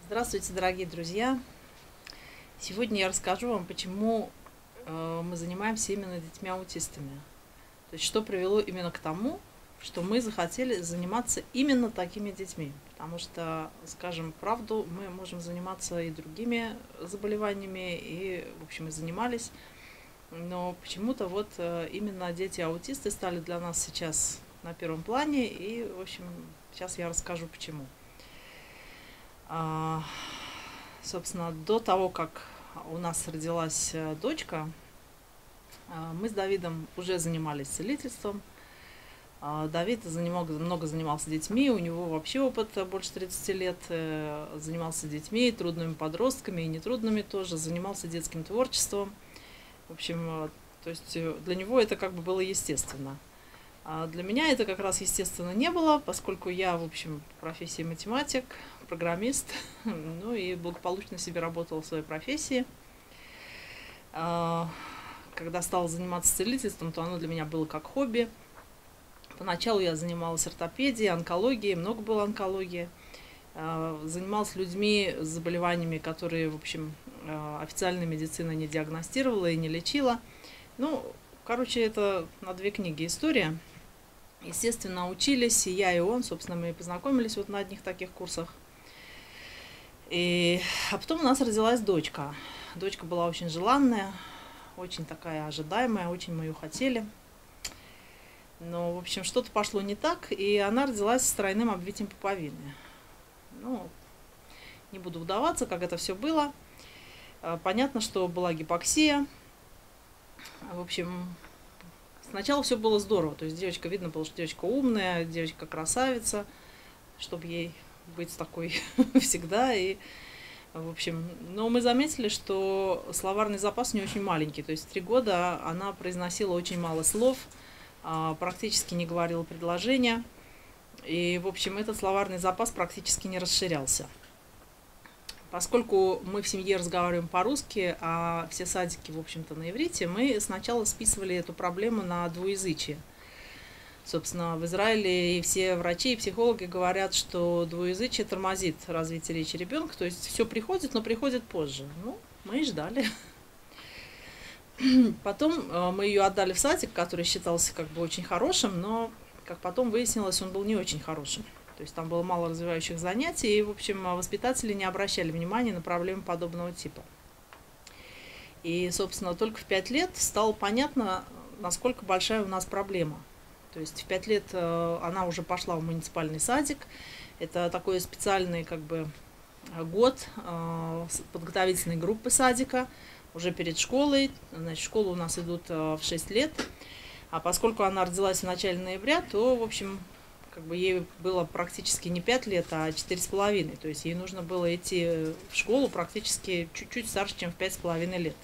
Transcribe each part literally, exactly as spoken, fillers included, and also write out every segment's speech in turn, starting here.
Здравствуйте, дорогие друзья! Сегодня я расскажу вам, почему э, мы занимаемся именно детьми-аутистами. То есть, что привело именно к тому, что мы захотели заниматься именно такими детьми. Потому что, скажем правду, мы можем заниматься и другими заболеваниями, и, в общем, и занимались. Но почему-то вот э, именно дети-аутисты стали для нас сейчас на первом плане, и, в общем, сейчас я расскажу, почему. А, собственно, до того, как у нас родилась дочка, мы с Давидом уже занимались целительством. Давид много, много занимался детьми, у него вообще опыт больше тридцати лет, занимался детьми, трудными подростками и нетрудными тоже, занимался детским творчеством. В общем, то есть для него это как бы было естественно. А для меня это как раз естественно не было, поскольку я, в общем, по профессии математик, программист, ну и благополучно себе работала в своей профессии. Когда стала заниматься целительством, то оно для меня было как хобби. Поначалу я занималась ортопедией, онкологией, много было онкологии. Занималась людьми с заболеваниями, которые, в общем, официальная медицина не диагностировала и не лечила. Ну, короче, это на две книги история. Естественно, учились, и я, и он, собственно, мы познакомились вот на одних таких курсах. И... А потом у нас родилась дочка. Дочка была очень желанная, очень такая ожидаемая, очень мы ее хотели. Но, в общем, что-то пошло не так, и она родилась с тройным обвитием пуповины. Ну, не буду вдаваться, как это все было. Понятно, что была гипоксия. В общем, сначала все было здорово. То есть девочка, видно было, что девочка умная, девочка красавица, чтобы ей быть такой всегда. И, в общем, но мы заметили, что словарный запас не очень маленький. То есть в три года она произносила очень мало слов, практически не говорила предложения. И, в общем, этот словарный запас практически не расширялся. Поскольку мы в семье разговариваем по-русски, а все садики, в общем-то, на иврите, мы сначала списывали эту проблему на двуязычие. Собственно, в Израиле и все врачи и психологи говорят, что двуязычие тормозит развитие речи ребенка, то есть все приходит, но приходит позже. Ну, мы и ждали. Потом мы ее отдали в садик, который считался как бы очень хорошим, но, как потом выяснилось, он был не очень хорошим. То есть там было мало развивающих занятий, и, в общем, воспитатели не обращали внимания на проблемы подобного типа. И, собственно, только в пять лет стало понятно, насколько большая у нас проблема. То есть в пять лет она уже пошла в муниципальный садик. Это такой специальный как бы год подготовительной группы садика, уже перед школой. Значит, в школу у нас идут в шесть лет. А поскольку она родилась в начале ноября, то, в общем, как бы ей было практически не пять лет, а четыре с половиной. То есть ей нужно было идти в школу практически чуть-чуть старше, чем в пять с половиной лет.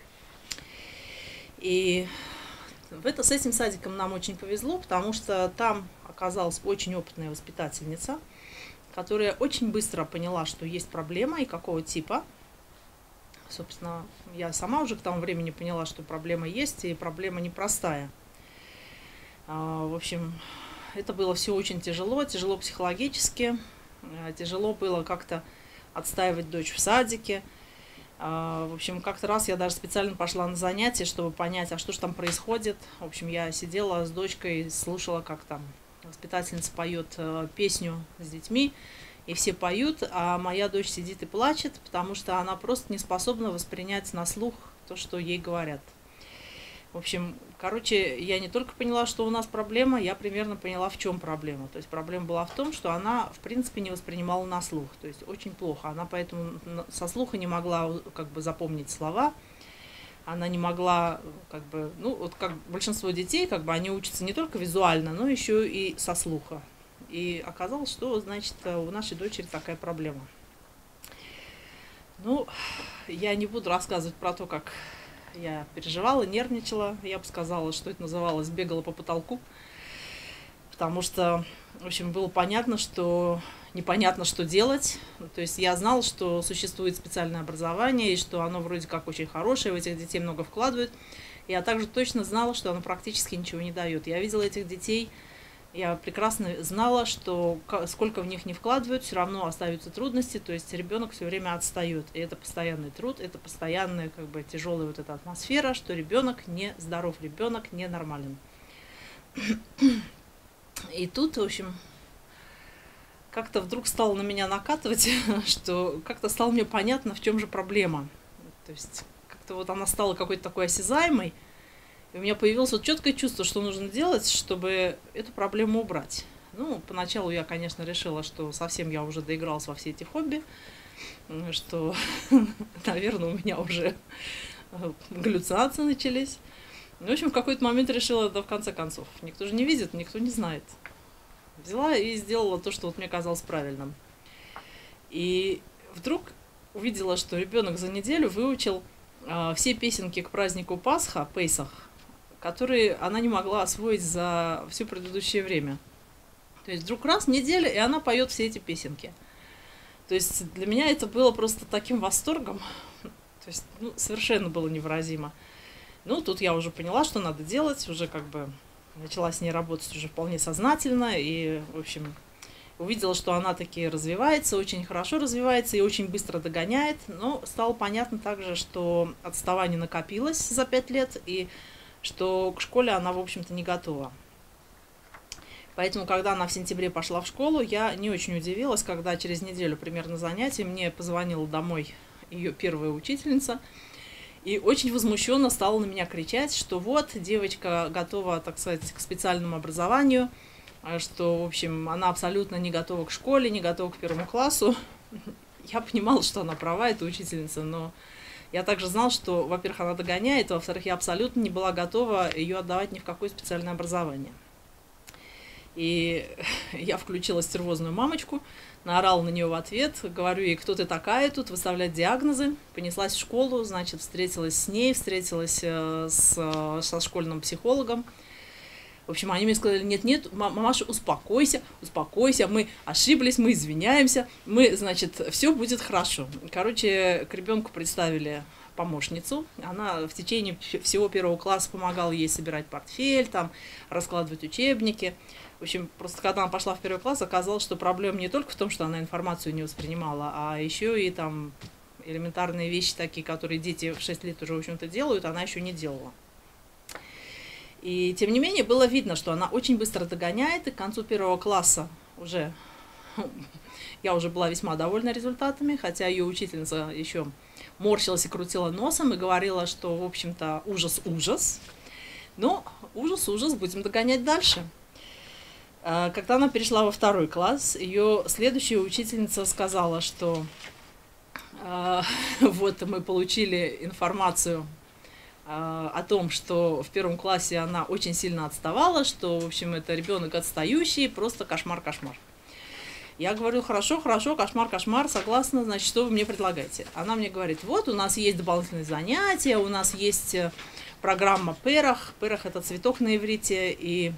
И в это, с этим садиком нам очень повезло, потому что там оказалась очень опытная воспитательница, которая очень быстро поняла, что есть проблема и какого типа. Собственно, я сама уже к тому времени поняла, что проблема есть, и проблема непростая. В общем, это было все очень тяжело, тяжело психологически, тяжело было как-то отстаивать дочь в садике. В общем, как-то раз я даже специально пошла на занятия, чтобы понять, а что же там происходит. В общем, я сидела с дочкой, слушала, как там воспитательница поет песню с детьми, и все поют, а моя дочь сидит и плачет, потому что она просто не способна воспринять на слух то, что ей говорят. В общем, короче, я не только поняла, что у нас проблема, я примерно поняла, в чем проблема. То есть проблема была в том, что она, в принципе, не воспринимала на слух. То есть очень плохо. Она поэтому со слуха не могла как бы запомнить слова. Она не могла, как бы, ну, вот как большинство детей, как бы они учатся не только визуально, но еще и со слуха. И оказалось, что, значит, у нашей дочери такая проблема. Ну, я не буду рассказывать про то, как я переживала, нервничала. Я бы сказала, что это называлось «бегала по потолку». Потому что, в общем, было понятно, что непонятно, что делать. То есть я знала, что существует специальное образование, и что оно вроде как очень хорошее, в этих детей много вкладывают. Я также точно знала, что оно практически ничего не дает. Я видела этих детей Я прекрасно знала, что сколько в них не вкладывают, все равно остаются трудности, то есть ребенок все время отстает. И это постоянный труд, это постоянная как бы тяжелая вот эта атмосфера, что ребенок не здоров, ребенок ненормален. И тут, в общем, как-то вдруг стало на меня накатывать, что как-то стало мне понятно, в чем же проблема. То есть как-то вот она стала какой-то такой осязаемой. И у меня появилось вот четкое чувство, что нужно делать, чтобы эту проблему убрать. Ну, поначалу я, конечно, решила, что совсем я уже доигралась во все эти хобби, что, наверное, у меня уже галлюцинации начались. Ну, в общем, в какой-то момент решила, да в конце концов, никто же не видит, никто не знает. Взяла и сделала то, что вот мне казалось правильным. И вдруг увидела, что ребенок за неделю выучил э, все песенки к празднику Пасха, Пейсах, которые она не могла освоить за все предыдущее время. То есть вдруг раз в неделю, и она поет все эти песенки. То есть для меня это было просто таким восторгом. То есть ну, совершенно было невыразимо. Ну, тут я уже поняла, что надо делать, уже как бы начала с ней работать уже вполне сознательно. И, в общем, увидела, что она таки развивается, очень хорошо развивается и очень быстро догоняет. Но стало понятно также, что отставание накопилось за пять лет, и что к школе она, в общем-то, не готова. Поэтому, когда она в сентябре пошла в школу, я не очень удивилась, когда через неделю примерно занятий мне позвонила домой ее первая учительница и очень возмущенно стала на меня кричать, что вот, девочка готова, так сказать, к специальному образованию, что, в общем, она абсолютно не готова к школе, не готова к первому классу. Я понимала, что она права, эта учительница, но я также знала, что, во-первых, она догоняет, а во-вторых, я абсолютно не была готова ее отдавать ни в какое специальное образование. И я включила стервозную мамочку, наорала на нее в ответ, говорю ей, кто ты такая тут, выставлять диагнозы. Понеслась в школу, значит, встретилась с ней, встретилась с, со школьным психологом. В общем, они мне сказали, нет-нет, мамаша, успокойся, успокойся, мы ошиблись, мы извиняемся, мы, значит, все будет хорошо. Короче, к ребенку представили помощницу, она в течение всего первого класса помогала ей собирать портфель, там, раскладывать учебники. В общем, просто когда она пошла в первый класс, оказалось, что проблема не только в том, что она информацию не воспринимала, а еще и там элементарные вещи такие, которые дети в шесть лет уже, в общем-то, делают, она еще не делала. И, тем не менее, было видно, что она очень быстро догоняет, и к концу первого класса уже я уже была весьма довольна результатами, хотя ее учительница еще морщилась и крутила носом и говорила, что, в общем-то, ужас-ужас. Но ужас-ужас, будем догонять дальше. Когда она перешла во второй класс, ее следующая учительница сказала, что вот мы получили информацию о том, что в первом классе она очень сильно отставала, что, в общем, это ребенок отстающий, просто кошмар-кошмар. Я говорю, хорошо, хорошо, кошмар-кошмар, согласна, значит, что вы мне предлагаете? Она мне говорит, вот, у нас есть дополнительные занятия, у нас есть программа Перах. Перах – это цветок на иврите, и,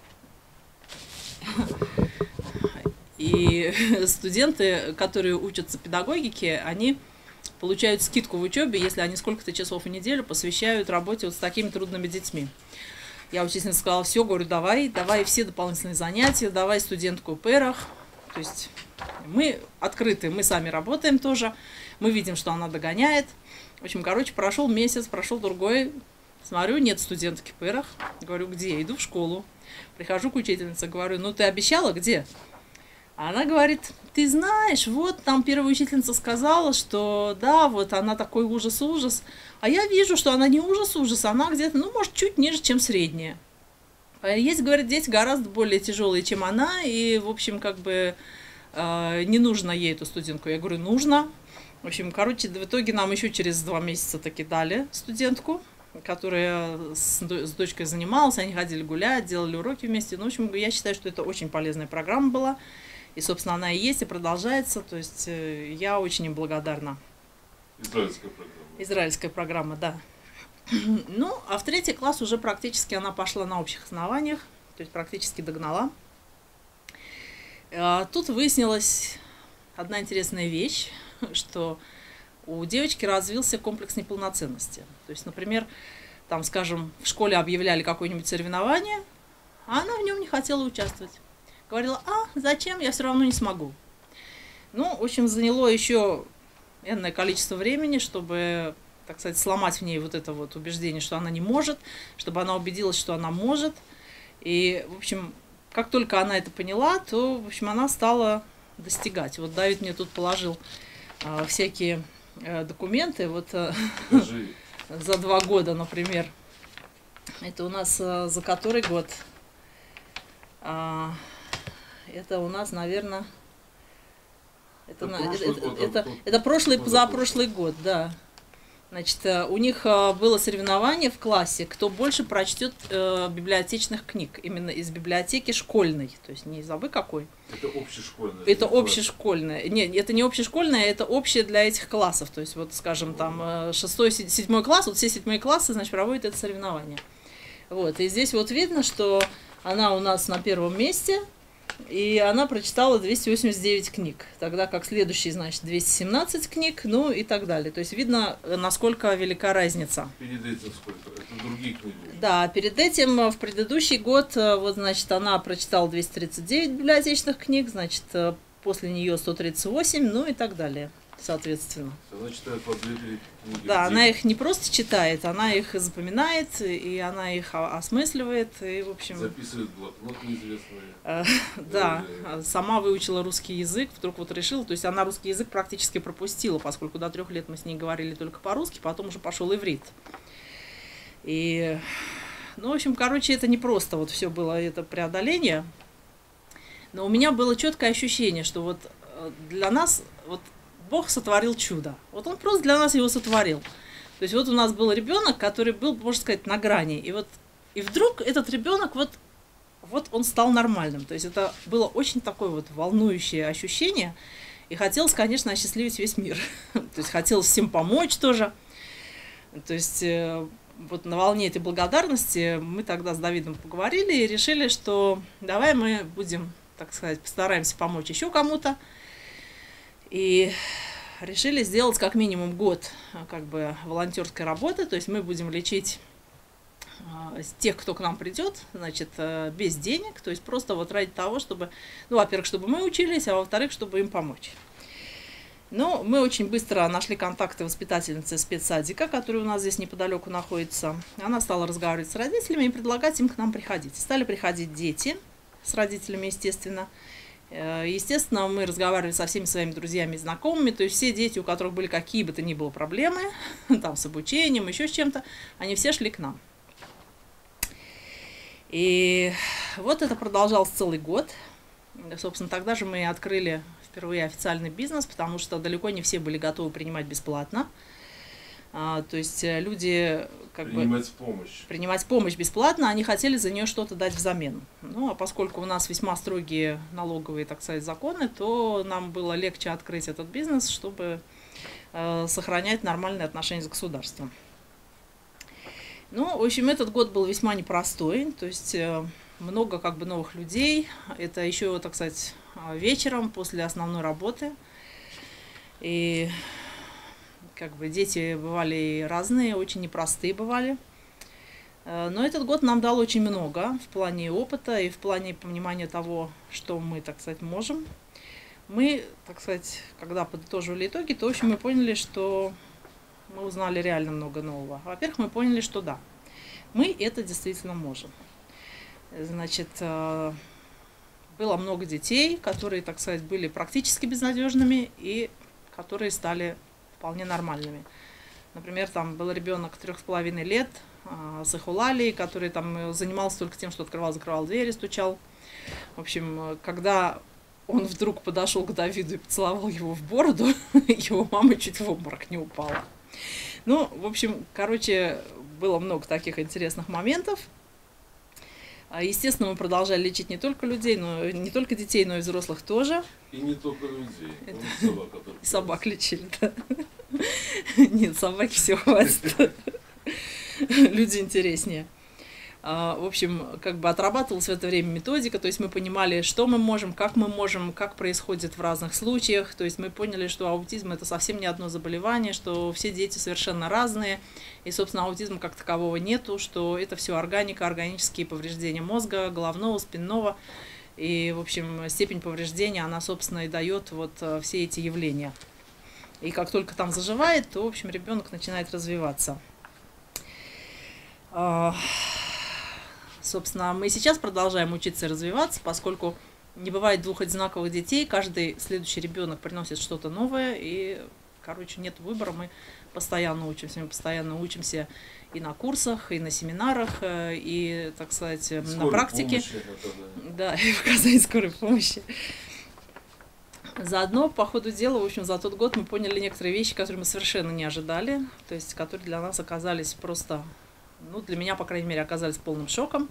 и студенты, которые учатся педагогике, они получают скидку в учебе, если они сколько-то часов в неделю посвящают работе вот с такими трудными детьми. Я учительница сказала, все, говорю, давай, давай все дополнительные занятия, давай студентку Перах. То есть мы открыты, мы сами работаем тоже, мы видим, что она догоняет. В общем, короче, прошел месяц, прошел другой, смотрю, нет студентки Перах. Говорю, где? Иду в школу. Прихожу к учительнице, говорю, ну ты обещала, где? А она говорит, ты знаешь, вот там первая учительница сказала, что да, вот она такой ужас-ужас. А я вижу, что она не ужас-ужас, она где-то, ну, может, чуть ниже, чем средняя. Есть, говорит, дети гораздо более тяжелые, чем она, и, в общем, как бы э, не нужно ей эту студентку. Я говорю, нужно. В общем, короче, в итоге нам еще через два месяца таки дали студентку, которая с, с дочкой занималась, они ходили гулять, делали уроки вместе. Ну, в общем, я считаю, что это очень полезная программа была. И, собственно, она и есть, и продолжается. То есть э, я очень им благодарна. Израильская программа. Израильская программа, да. Ну, а в третий класс уже практически она пошла на общих основаниях, то есть практически догнала. А тут выяснилась одна интересная вещь, что у девочки развился комплекс неполноценности. То есть, например, там, скажем, в школе объявляли какое-нибудь соревнование, А она в нем не хотела участвовать. Говорила, а зачем, я все равно не смогу. Ну, в общем, заняло еще энное количество времени, чтобы, так сказать, сломать в ней вот это вот убеждение, что она не может, чтобы она убедилась, что она может. И, в общем, как только она это поняла, то, в общем, она стала достигать. Вот Давид мне тут положил э, всякие э, документы. Вот э, за два года, например. Это у нас э, за который год? А, это у нас, наверное... Это, это, прошлый, это, год, это, год, это прошлый, позапрошлый год, да. Значит, у них было соревнование в классе, кто больше прочтет э, библиотечных книг, именно из библиотеки школьной, то есть не из абы какой. Это общешкольное. Это общешкольное. Нет, это не общешкольное, это общее для этих классов. То есть, вот, скажем, там шестой, седьмой класс, вот все седьмые классы, значит, проводят это соревнование. Вот, и здесь вот видно, что она у нас на первом месте. И она прочитала двести восемьдесят девять книг, тогда как следующий, значит, двести семнадцать книг, ну и так далее. То есть видно, насколько велика разница. Перед этим сколько? Это другие книги? Да, перед этим в предыдущий год, вот, значит, она прочитала двести тридцать девять библиотечных книг, значит, после нее сто тридцать восемь, ну и так далее, соответственно. Она читает по две-три книги. Да, она их не просто читает, она их запоминает, и она их осмысливает, и, в общем... Записывает в блокнот неизвестные. Да, сама выучила русский язык, вдруг вот решила, то есть она русский язык практически пропустила, поскольку до трех лет мы с ней говорили только по-русски, потом уже пошел иврит. И, ну, в общем, короче, это не просто вот все было это преодоление, но у меня было четкое ощущение, что вот для нас, вот Бог сотворил чудо. Вот он просто для нас его сотворил. То есть вот у нас был ребенок, который был, можно сказать, на грани. И вот и вдруг этот ребенок вот, вот он стал нормальным. То есть это было очень такое вот волнующее ощущение. И хотелось, конечно, осчастливить весь мир. То есть хотелось всем помочь тоже. То есть вот на волне этой благодарности мы тогда с Давидом поговорили и решили, что давай мы будем, так сказать, постараемся помочь еще кому-то. И решили сделать как минимум год как бы волонтерской работы, то есть мы будем лечить э, тех, кто к нам придет, значит, э, без денег, то есть просто вот ради того, чтобы, ну, во-первых, чтобы мы учились, а во-вторых, чтобы им помочь. Но мы очень быстро нашли контакты воспитательницы спецсадика, который у нас здесь неподалеку находится. Она стала разговаривать с родителями и предлагать им к нам приходить. Стали приходить дети с родителями, естественно. Естественно, мы разговаривали со всеми своими друзьями и знакомыми, то есть все дети, у которых были какие бы то ни было проблемы, там, с обучением, еще с чем-то, они все шли к нам. И вот это продолжалось целый год. Собственно, тогда же мы открыли впервые официальный бизнес, потому что далеко не все были готовы принимать бесплатно. А, то есть люди как принимать бы, помощь. принимать помощь бесплатно, они хотели за нее что-то дать взамен. Ну, а поскольку у нас весьма строгие налоговые, так сказать, законы, то нам было легче открыть этот бизнес, чтобы э, сохранять нормальные отношения с государством. Ну, в общем, этот год был весьма непростой, то есть э, много как бы новых людей. Это еще, так сказать, вечером после основной работы. И как бы дети бывали разные, очень непростые бывали. Но этот год нам дал очень много в плане опыта и в плане понимания того, что мы, так сказать, можем. Мы, так сказать, когда подытоживали итоги, то, в общем, мы поняли, что мы узнали реально много нового. Во-первых, мы поняли, что да, мы это действительно можем. Значит, было много детей, которые, так сказать, были практически безнадежными и которые стали вполне нормальными. Например, там был ребенок трех с половиной лет э, с эхолалией, который там занимался только тем, что открывал, закрывал двери, стучал. В общем, когда он вдруг подошел к Давиду и поцеловал его в бороду, его мама чуть в обморок не упала. Ну, в общем, короче, было много таких интересных моментов. Естественно, мы продолжали лечить не только людей, но не только детей, но и взрослых тоже. И не только людей, но и собак. И собак лечили, да. Нет, собаки все хватит. Люди интереснее. В общем, как бы отрабатывалась в это время методика, то есть мы понимали, что мы можем, как мы можем, как происходит в разных случаях, то есть мы поняли, что аутизм это совсем не одно заболевание, что все дети совершенно разные, и, собственно, аутизма как такового нету, что это все органика, органические повреждения мозга, головного, спинного, и, в общем, степень повреждения, она, собственно, и дает вот все эти явления. И как только там заживает, то, в общем, ребенок начинает развиваться. Собственно, мы сейчас продолжаем учиться и развиваться, поскольку не бывает двух одинаковых детей, каждый следующий ребенок приносит что-то новое, и, короче, нет выбора, мы постоянно учимся, мы постоянно учимся и на курсах, и на семинарах, и, так сказать, и на практике. Помощи, это, да. Да, и в оказании скорой помощи. Заодно, по ходу дела, в общем, за тот год мы поняли некоторые вещи, которые мы совершенно не ожидали, то есть, которые для нас оказались просто... Ну, для меня, по крайней мере, оказались полным шоком.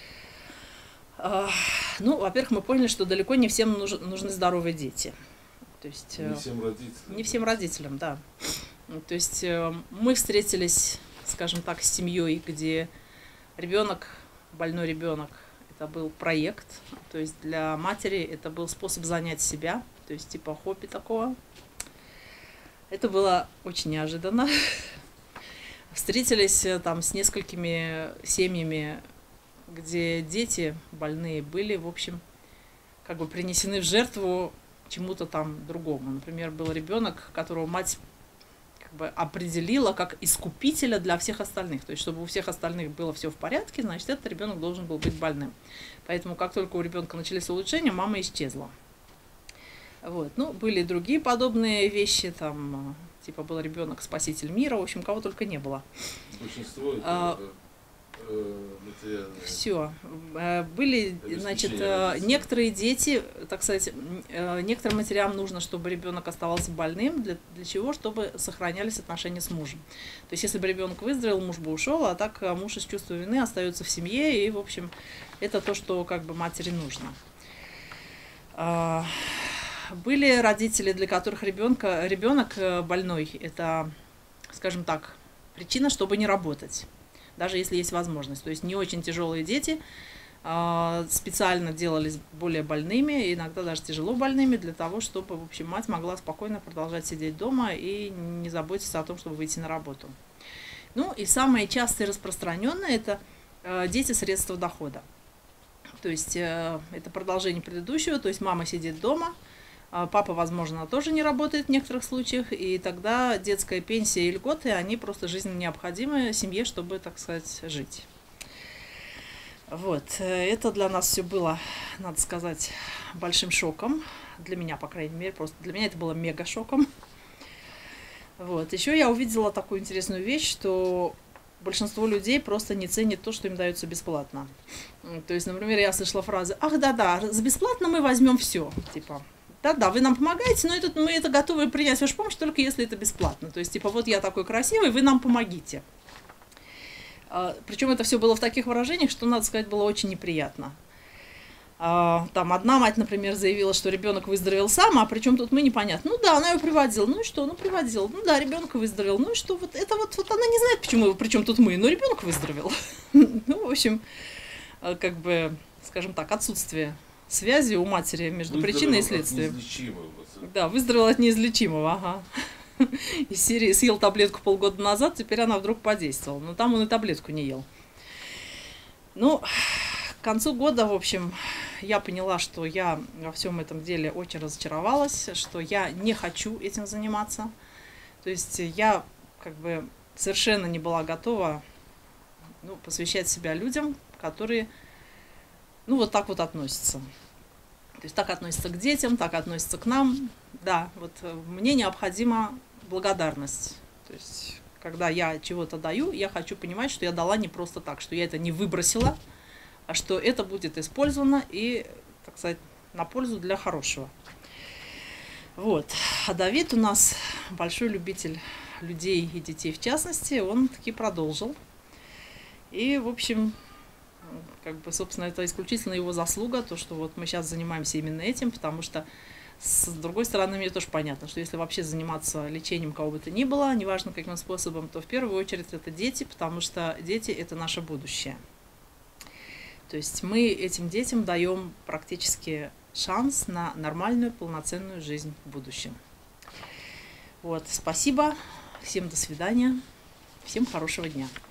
Ну, во-первых, мы поняли, что далеко не всем нужны здоровые дети. То есть, не всем родителям. Не всем родителям, да. То есть мы встретились, скажем так, с семьей, где ребенок, больной ребенок, это был проект. То есть для матери это был способ занять себя, то есть типа хобби такого. Это было очень неожиданно. Встретились там с несколькими семьями, где дети больные были, в общем, как бы принесены в жертву чему-то там другому. Например, был ребенок, которого мать как бы определила как искупителя для всех остальных. То есть, чтобы у всех остальных было все в порядке, значит, этот ребенок должен был быть больным. Поэтому, как только у ребенка начались улучшения, мама исчезла. Вот. Ну, были и другие подобные вещи, там... Типа был ребенок спаситель мира, в общем, кого только не было. Большинство это а, э, материальное. Все. Были, значит, некоторые дети, так сказать, некоторым матерям нужно, чтобы ребенок оставался больным. Для, для чего? Чтобы сохранялись отношения с мужем. То есть, если бы ребенок выздоровел, муж бы ушел, а так муж из чувства вины остается в семье, и, в общем, это то, что как бы матери нужно. Были родители, для которых ребенка, ребенок больной, это, скажем так, причина, чтобы не работать, даже если есть возможность. То есть не очень тяжелые дети специально делались более больными, иногда даже тяжело больными, для того, чтобы, в общем, мать могла спокойно продолжать сидеть дома и не заботиться о том, чтобы выйти на работу. Ну и самое частое и распространенное – это дети средства дохода. То есть это продолжение предыдущего, то есть мама сидит дома, папа, возможно, тоже не работает в некоторых случаях, и тогда детская пенсия и льготы, они просто жизненно необходимы семье, чтобы, так сказать, жить. Вот, это для нас все было, надо сказать, большим шоком, для меня, по крайней мере, просто для меня это было мега шоком. Вот, еще я увидела такую интересную вещь, что большинство людей просто не ценит то, что им дается бесплатно. То есть, например, я слышала фразы: «Ах, да-да, за бесплатно мы возьмем все», типа. Да-да, вы нам помогаете, но это, мы это готовы принять вашу помощь, только если это бесплатно. То есть, типа, вот я такой красивый, вы нам помогите. А, причем это все было в таких выражениях, что, надо сказать, было очень неприятно. А, там одна мать, например, заявила, что ребенок выздоровел сам, а причем тут мы, непонятно. Ну да, она его приводила. Ну и что? Ну приводила. Ну да, ребенок выздоровел. Ну и что? Вот это вот, вот она не знает, почему, причем тут мы, но ребенок выздоровел. Ну, в общем, как бы, скажем так, отсутствие связи у матери между выздоровел причиной и следствием. Да, выздоровел от неизлечимого, ага. Из серии съел таблетку полгода назад, теперь она вдруг подействовала. Но там он и таблетку не ел. Ну, к концу года, в общем, я поняла, что я во всем этом деле очень разочаровалась, что я не хочу этим заниматься. То есть я как бы совершенно не была готова, ну, посвящать себя людям, которые, ну, вот так вот относятся. То есть так относятся к детям, так относятся к нам. Да, вот мне необходима благодарность. То есть когда я чего-то даю, я хочу понимать, что я дала не просто так, что я это не выбросила, а что это будет использовано и, так сказать, на пользу для хорошего. Вот. А Давид у нас большой любитель людей и детей в частности, он таки продолжил. И, в общем, как бы, собственно, это исключительно его заслуга, то, что вот мы сейчас занимаемся именно этим, потому что, с другой стороны, мне тоже понятно, что если вообще заниматься лечением кого бы то ни было, неважно каким способом, то в первую очередь это дети, потому что дети – это наше будущее. То есть мы этим детям даем практически шанс на нормальную, полноценную жизнь в будущем. Вот, спасибо, всем до свидания, всем хорошего дня.